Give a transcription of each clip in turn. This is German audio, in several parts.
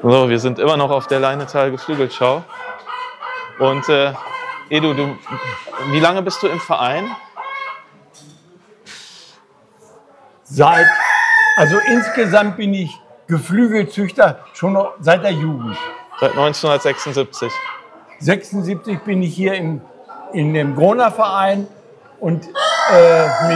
So, wir sind immer noch auf der Leinetal Geflügelschau. Und Edu, wie lange bist du im Verein? Also insgesamt bin ich Geflügelzüchter schon noch seit der Jugend. Seit 1976. 76 bin ich hier in dem Groner Verein und mit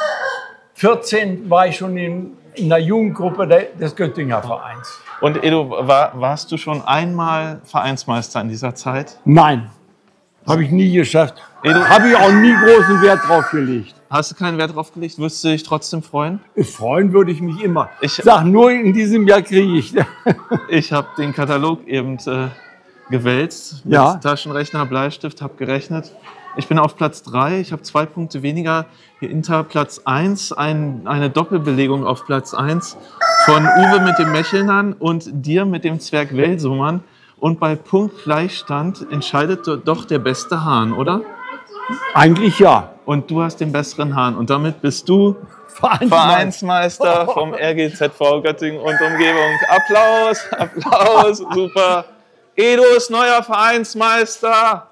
14 war ich schon in der Jugendgruppe des Göttinger Vereins. Und Edu, warst du schon einmal Vereinsmeister in dieser Zeit? Nein, habe ich nie geschafft. Habe ich auch nie großen Wert drauf gelegt. Hast du keinen Wert drauf gelegt? Würdest du dich trotzdem freuen? Freuen würde ich mich immer. Ich sag nur, in diesem Jahr kriege ich. Ich habe den Katalog eben gewälzt mit Taschenrechner, Bleistift, habe gerechnet. Ich bin auf Platz 3, ich habe 2 Punkte weniger. Hinter Platz 1 eine Doppelbelegung auf Platz 1 von Uwe mit dem Mechelnern und dir mit dem Zwerg Welsummern. Und bei Punktgleichstand entscheidet doch der beste Hahn, oder? Eigentlich ja. Und du hast den besseren Hahn. Und damit bist du Vereinsmeister vom RGZV Göttingen und Umgebung. Applaus, Applaus, super. Edu ist neuer Vereinsmeister.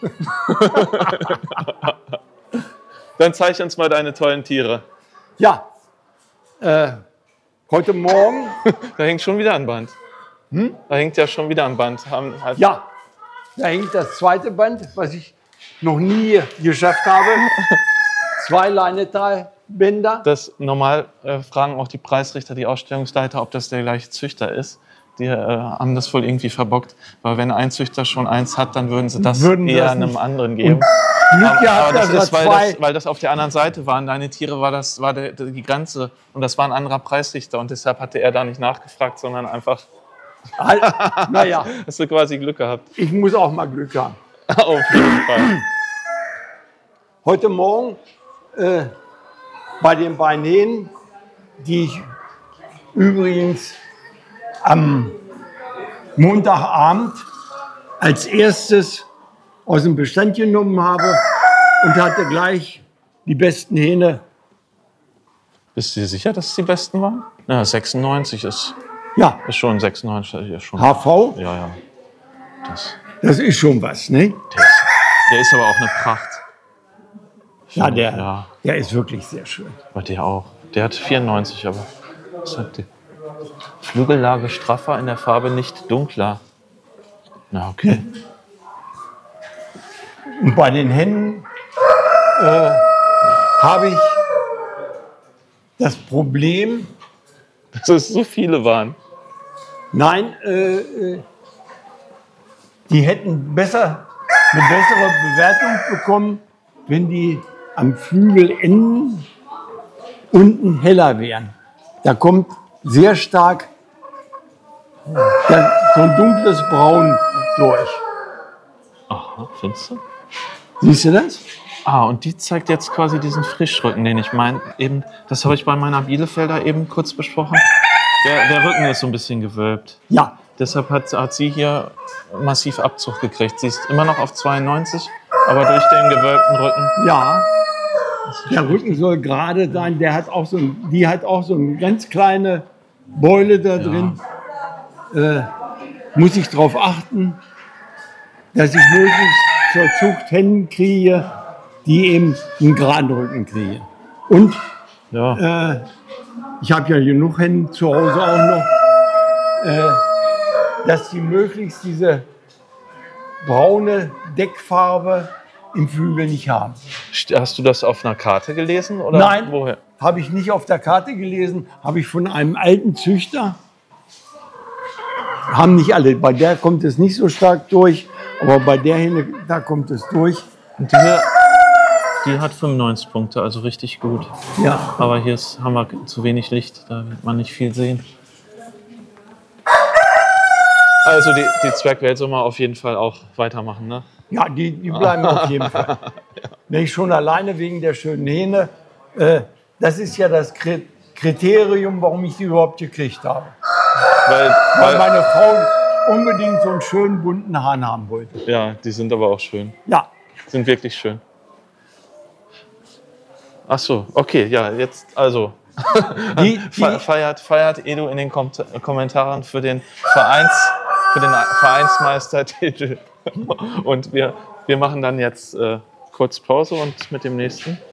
Dann zeig uns mal deine tollen Tiere. Ja, heute Morgen. Da hängt schon wieder ein Band. Da hängt ja schon wieder ein Band. Ja, da hängt das zweite Band, was ich noch nie geschafft habe. 2 Leinetal-Bänder. Normal fragen auch die Preisrichter, die Ausstellungsleiter, ob das der gleiche Züchter ist. Die haben das wohl irgendwie verbockt. Weil wenn ein Züchter schon eins hat, dann würden sie das eher einem anderen geben. Aber das ist, weil das auf der anderen Seite waren. Deine Tiere war die Grenze. Und das war ein anderer Preisrichter. Und deshalb hatte er da nicht nachgefragt, sondern einfach... Naja. Hast du quasi Glück gehabt. Ich muss auch mal Glück haben. Auf jeden Fall. Heute Morgen bei den Beinen, die ich übrigens am Montagabend als erstes aus dem Bestand genommen habe und hatte gleich die besten Hähne. Bist du dir sicher, dass es die besten waren? Ja, 96 ist schon 96. Ist schon HV? Ja. Das ist schon was, ne? Der ist aber auch eine Pracht. Ja, der ist wirklich sehr schön. Aber der auch. Der hat 94, aber was hat die? Flügellage straffer, in der Farbe nicht dunkler. Na, okay. Und bei den Hennen habe ich das Problem, dass es so viele waren. Nein, die hätten eine bessere Bewertung bekommen, wenn die am Flügelenden unten heller wären. Da kommt sehr stark so ein dunkles Braun durch. Aha, findest du? Siehst du das? Und die zeigt jetzt quasi diesen Frischrücken, den ich meine. Eben, das habe ich bei meiner Bielefelder eben kurz besprochen. Der Rücken ist so ein bisschen gewölbt. Ja. Deshalb hat sie hier massiv Abzug gekriegt. Sie ist immer noch auf 92, aber durch den gewölbten Rücken. Ja. Der Rücken soll gerade sein. Die hat auch so eine ganz kleine Beule da drin. Muss ich darauf achten, dass ich möglichst zur Zucht Hennen kriege, die eben einen geraden Rücken kriegen. Und ich habe ja genug Hennen zu Hause auch noch, dass sie möglichst diese braune Deckfarbe im Flügel nicht haben. Hast du das auf einer Karte gelesen? Oder Nein, woher? Habe ich nicht auf der Karte gelesen, habe ich von einem alten Züchter. Haben nicht alle, bei der kommt es nicht so stark durch, aber bei der Henne, da kommt es durch. Und die hat 95 Punkte, also richtig gut. Ja. Aber hier haben wir zu wenig Licht, da wird man nicht viel sehen. Also die Zwergweltsummer auf jeden Fall auch weitermachen, ne? Ja, die bleiben auf jeden Fall. Nicht schon alleine wegen der schönen Hähne. Das ist ja das Kriterium, warum ich die überhaupt gekriegt habe. Weil meine Frau unbedingt so einen schönen bunten Hahn haben wollte. Ja, die sind aber auch schön. Ja. Sind wirklich schön. Ach so, okay, ja, jetzt also Feiert Edu in den Kommentaren für den Vereinsmeistertitel. Und wir machen dann jetzt kurz Pause und mit dem nächsten.